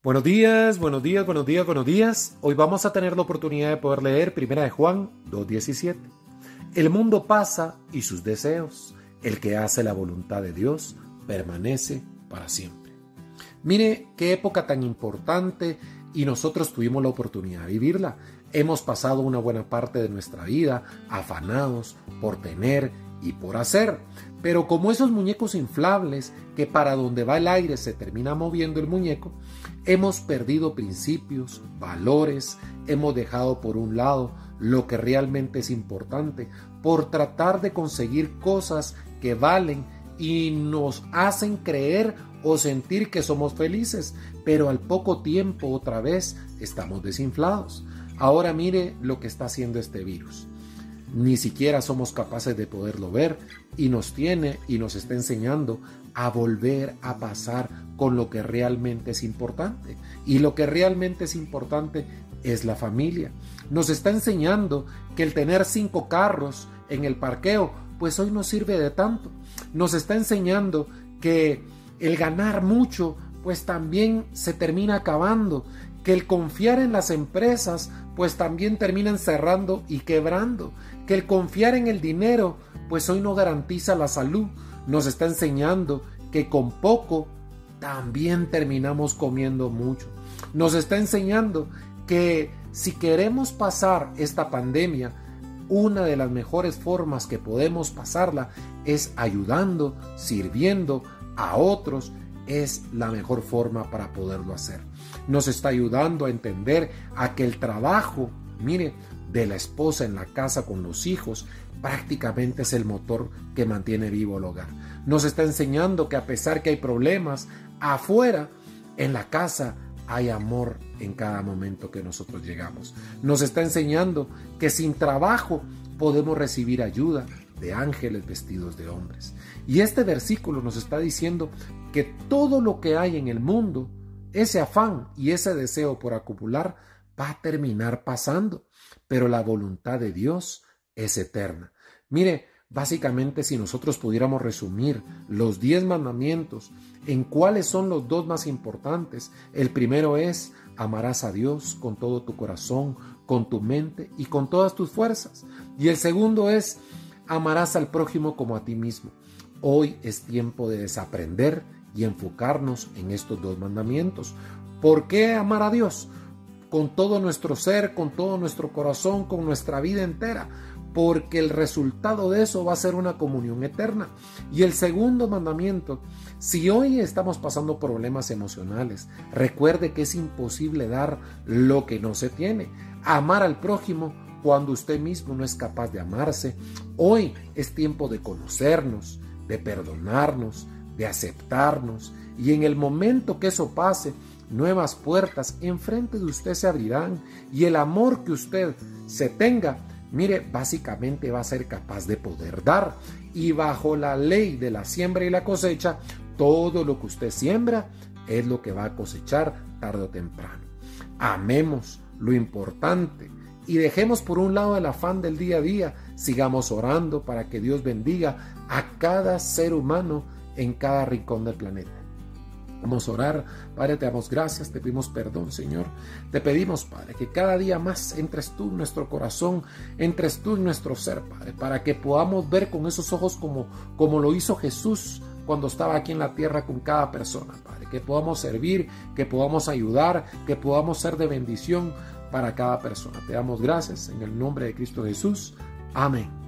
Buenos días, buenos días, buenos días, buenos días. Hoy vamos a tener la oportunidad de poder leer 1 de Juan 2:17. El mundo pasa y sus deseos. El que hace la voluntad de Dios permanece para siempre. Mire qué época tan importante y nosotros tuvimos la oportunidad de vivirla. Hemos pasado una buena parte de nuestra vida afanados por tener y por hacer. Pero como esos muñecos inflables que para donde va el aire se termina moviendo el muñeco, hemos perdido principios, valores, hemos dejado por un lado lo que realmente es importante por tratar de conseguir cosas que valen y nos hacen creer o sentir que somos felices, pero al poco tiempo otra vez estamos desinflados. Ahora mire lo que está haciendo este virus. Ni siquiera somos capaces de poderlo ver y nos tiene y nos está enseñando a volver a pasar con lo que realmente es importante. Y lo que realmente es importante es la familia. Nos está enseñando que el tener 5 carros en el parqueo, pues hoy no sirve de tanto. Nos está enseñando que el ganar mucho, pues también se termina acabando. Que el confiar en las empresas, pues también terminan cerrando y quebrando. Que el confiar en el dinero, pues hoy no garantiza la salud. Nos está enseñando que con poco también terminamos comiendo mucho. Nos está enseñando que si queremos pasar esta pandemia, una de las mejores formas que podemos pasarla es ayudando, sirviendo a otros. Es la mejor forma para poderlo hacer. Nos está ayudando a entender a que el trabajo, mire, de la esposa en la casa con los hijos, prácticamente es el motor que mantiene vivo el hogar. Nos está enseñando que a pesar que hay problemas afuera, en la casa hay amor en cada momento que nosotros llegamos. Nos está enseñando que sin trabajo podemos recibir ayuda de ángeles vestidos de hombres. Y este versículo nos está diciendo que todo lo que hay en el mundo, ese afán y ese deseo por acumular, va a terminar pasando, pero la voluntad de Dios es eterna. Mire, básicamente si nosotros pudiéramos resumir los 10 mandamientos en cuáles son los 2 más importantes, el primero es: amarás a Dios con todo tu corazón, con tu mente y con todas tus fuerzas. Y el segundo es: amarás al prójimo como a ti mismo. Hoy es tiempo de desaprender y enfocarnos en estos 2 mandamientos. ¿Por qué amar a Dios? Con todo nuestro ser, con todo nuestro corazón, con nuestra vida entera, porque el resultado de eso va a ser una comunión eterna. Y el segundo mandamiento: si hoy estamos pasando problemas emocionales, recuerde que es imposible dar lo que no se tiene. Amar al prójimo cuando usted mismo no es capaz de amarse. Hoy es tiempo de conocernos, de perdonarnos, de aceptarnos, y en el momento que eso pase, nuevas puertas enfrente de usted se abrirán, y el amor que usted se tenga, mire, básicamente va a ser capaz de poder dar. Y bajo la ley de la siembra y la cosecha, todo lo que usted siembra es lo que va a cosechar tarde o temprano. Amemos lo importante y dejemos por un lado el afán del día a día. Sigamos orando para que Dios bendiga a cada ser humano en cada rincón del planeta. Vamos a orar. Padre, te damos gracias, te pedimos perdón, Señor. Te pedimos, Padre, que cada día más entres tú en nuestro corazón, entres tú en nuestro ser, Padre, para que podamos ver con esos ojos como lo hizo Jesús cuando estaba aquí en la tierra con cada persona, Padre. Que podamos servir, que podamos ayudar, que podamos ser de bendición para cada persona. Te damos gracias en el nombre de Cristo Jesús. Amén.